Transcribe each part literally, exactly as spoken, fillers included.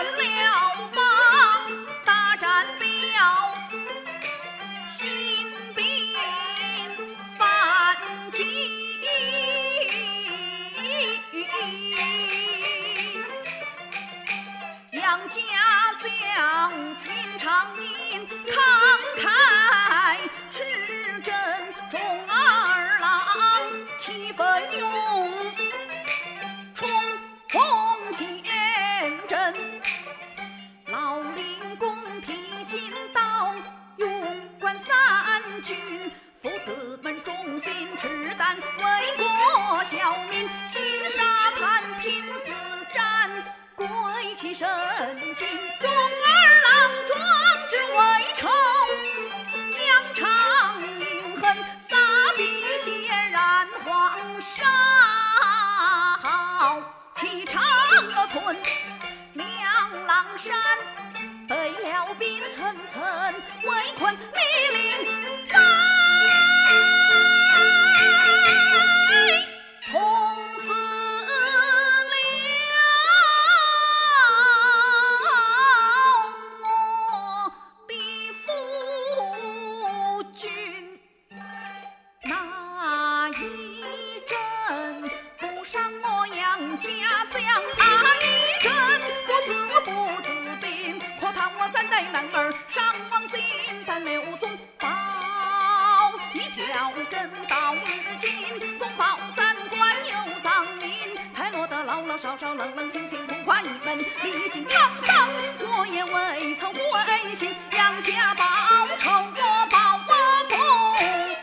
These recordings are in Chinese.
了邦，大战表，新兵反击。杨家将秦长音慷慨持真，钟二郎气奋勇，冲锋陷阵。老令公提金刀，勇冠三军，父子们忠心赤胆，为国效民。金沙滩拼死战，归期神尽。钟二郎壮志未酬，疆场英恨，洒笔血染黄沙。气长河村，两狼山，北辽兵层层围困李陵外。同死了我的夫君，那一阵不伤我杨家将，那一阵不死我父子兵，可叹我三代男儿伤亡尽，但刘宗保一条根到如今，宗保三关又丧命，才落得老老少少冷冷清清苦夸一门，历经沧桑我也未曾灰心，杨家报仇我报不公。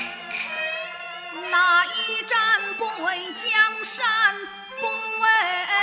那一战不为江山，不为